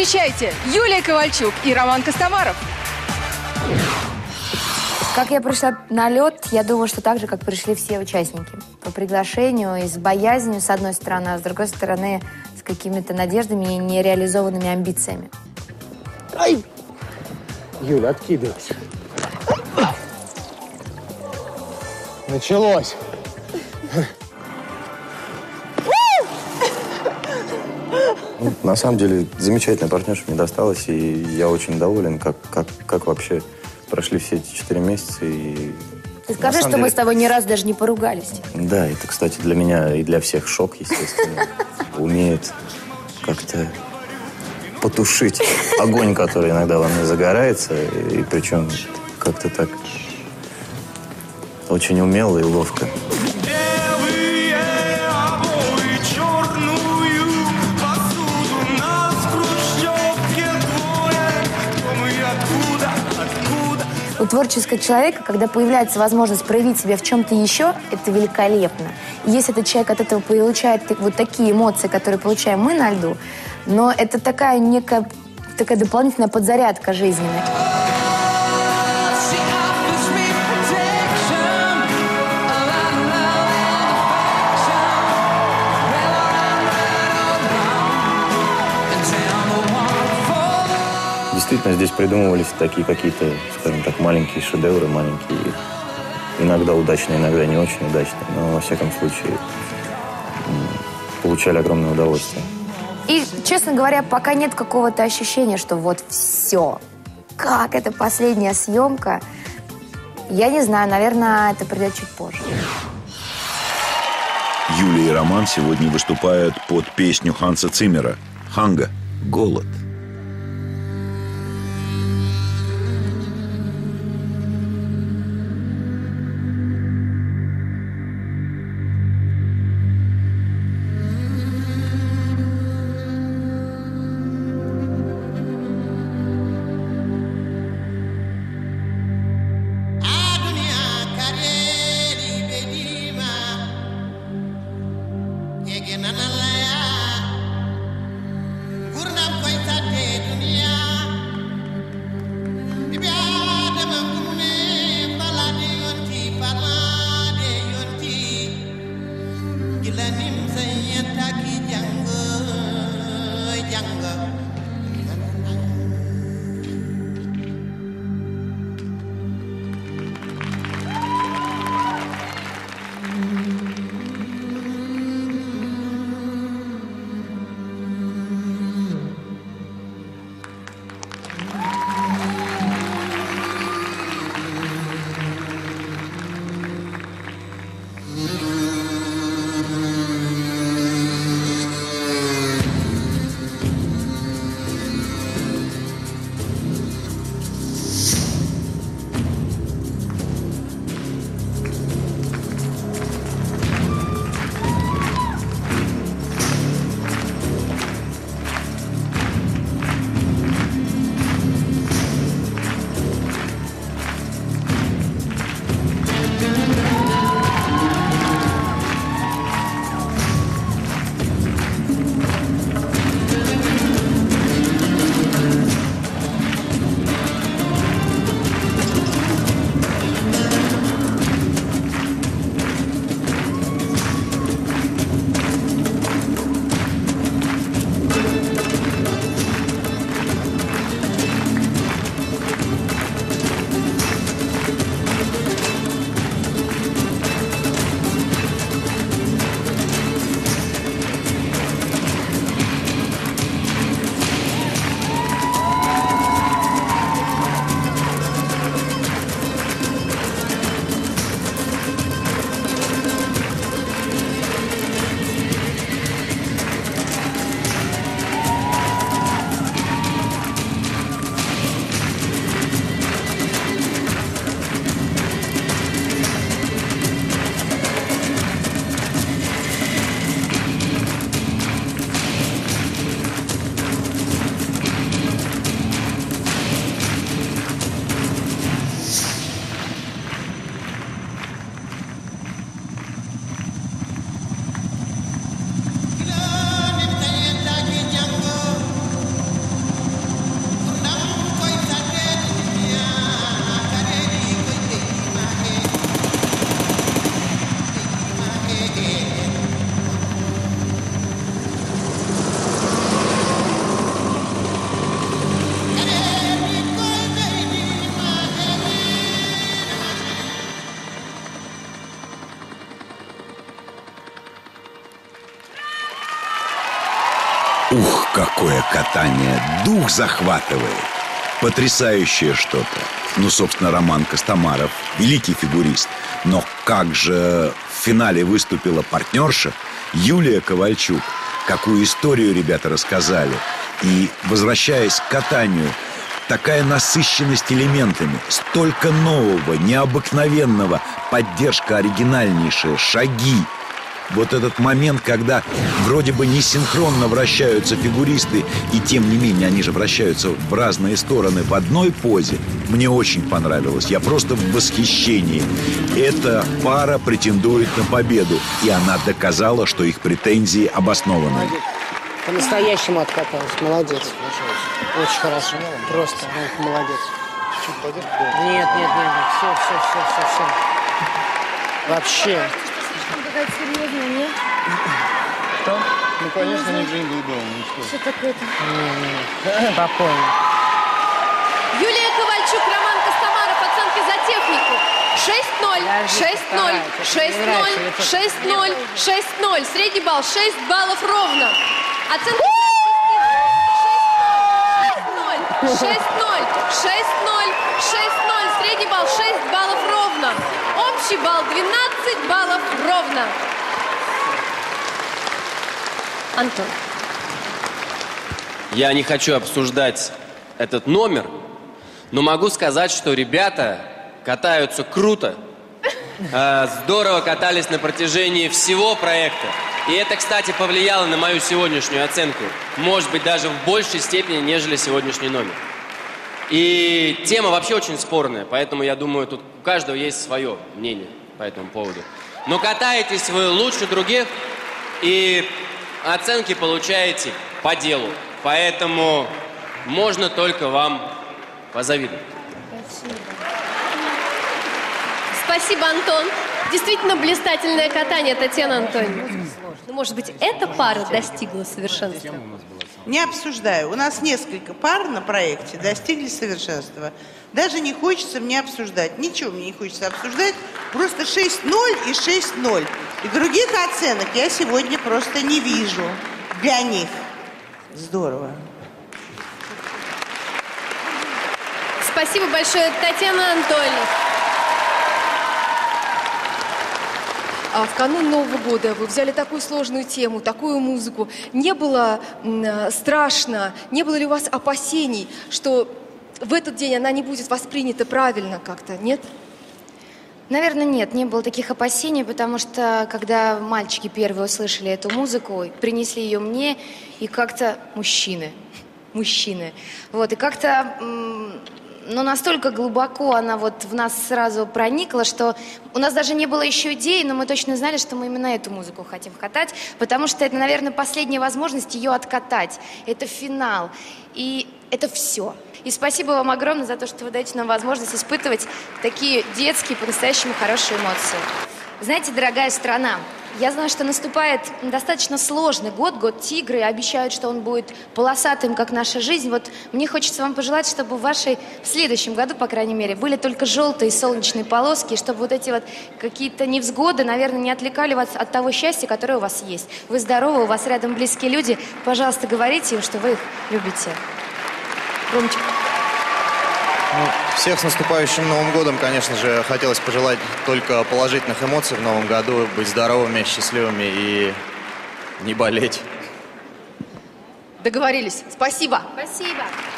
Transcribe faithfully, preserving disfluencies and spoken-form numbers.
Встречайте, Юлия Ковальчук и Роман Костомаров. Как я пришла на лед, я думаю, что так же, как пришли все участники. По приглашению и с боязнью, с одной стороны, а с другой стороны, с какими-то надеждами и нереализованными амбициями. Ай! Юля, откидывайся. Началось. Ну, на самом деле, замечательная партнерша мне досталась, и я очень доволен, как, как, как вообще прошли все эти четыре месяца. И Ты скажи, что деле... мы с тобой ни разу даже не поругались. Да, это, кстати, для меня и для всех шок, естественно. Умеет как-то потушить огонь, который иногда во мне загорается, и причем как-то так очень умело и ловко. У творческого человека, когда появляется возможность проявить себя в чем-то еще, это великолепно. И если этот человек от этого получает вот такие эмоции, которые получаем мы на льду, но это такая некая такая дополнительная подзарядка жизненная. Действительно, здесь придумывались такие какие-то, скажем так, маленькие шедевры, маленькие, иногда удачные, иногда не очень удачные, но, во всяком случае, получали огромное удовольствие. И, честно говоря, пока нет какого-то ощущения, что вот все, как это последняя съемка, я не знаю, наверное, это придет чуть позже. Юлия и Роман сегодня выступают под песню Ханса Циммера «Ханга. Голод». Gurnam koy Такое катание дух захватывает. Потрясающее что-то. Ну, собственно, Роман Костомаров – великий фигурист. Но как же в финале выступила партнерша Юлия Ковальчук. Какую историю ребята рассказали. И, возвращаясь к катанию, такая насыщенность элементами, столько нового, необыкновенного, поддержка оригинальнейшая, шаги. Вот этот момент, когда вроде бы не синхронно вращаются фигуристы, и тем не менее они же вращаются в разные стороны в одной позе, мне очень понравилось. Я просто в восхищении. Эта пара претендует на победу, и она доказала, что их претензии обоснованы. По-настоящему откаталась. Молодец. Очень хорошо. Просто ну, молодец. Нет, нет, нет, нет. Все, все, все, все, все. Вообще. Какая-то серьезная, нет? Что? Ну, конечно, не джингл был, ничего. Что такое-то? Спокойно. Юлия Ковальчук, Роман Костомаров. Оценки за технику. шесть ноль, шесть ноль, шесть ноль, шесть ноль, шесть ноль. Средний балл шесть баллов ровно. Оценки шесть ноль, шесть ноль, шесть ноль. Средний балл шесть баллов ровно. Общий балл двенадцать баллов ровно. Антон. Я не хочу обсуждать этот номер, но могу сказать, что ребята катаются круто. А, здорово катались на протяжении всего проекта. И это, кстати, повлияло на мою сегодняшнюю оценку. Может быть, даже в большей степени, нежели сегодняшний номер. И тема вообще очень спорная, поэтому я думаю, тут у каждого есть свое мнение по этому поводу. Но катаетесь вы лучше других, и оценки получаете по делу. Поэтому можно только вам позавидовать. Спасибо. Спасибо, Антон. Действительно блистательное катание, Татьяна Антоновна. Ну, может быть, эта пара достигла совершенства? Не обсуждаю. У нас несколько пар на проекте достигли совершенства. Даже не хочется мне обсуждать. Ничего мне не хочется обсуждать. Просто шесть ноль и шесть ноль. И других оценок я сегодня просто не вижу для них. Здорово. Спасибо большое, Татьяна Анатольевна. А в канун Нового года вы взяли такую сложную тему, такую музыку. Не было м, страшно, не было ли у вас опасений, что в этот день она не будет воспринята правильно как-то, нет? Наверное, нет, не было таких опасений, потому что, когда мальчики первые услышали эту музыку, принесли ее мне, и как-то мужчины, мужчины, вот, и как-то, ну, настолько глубоко она вот в нас сразу проникла, что у нас даже не было еще идеи, но мы точно знали, что мы именно эту музыку хотим катать, потому что это, наверное, последняя возможность ее откатать, это финал, и это все. И спасибо вам огромное за то, что вы даете нам возможность испытывать такие детские, по-настоящему хорошие эмоции. Знаете, дорогая страна, я знаю, что наступает достаточно сложный год, год тигра, и обещают, что он будет полосатым, как наша жизнь. Вот мне хочется вам пожелать, чтобы в вашей, в следующем году, по крайней мере, были только желтые солнечные полоски, чтобы вот эти вот какие-то невзгоды, наверное, не отвлекали вас от того счастья, которое у вас есть. Вы здоровы, у вас рядом близкие люди. Пожалуйста, говорите им, что вы их любите. Ромчик. Ну, всех с наступающим Новым годом, конечно же, хотелось пожелать только положительных эмоций в Новом году, быть здоровыми, счастливыми и не болеть. Договорились. Спасибо. Спасибо.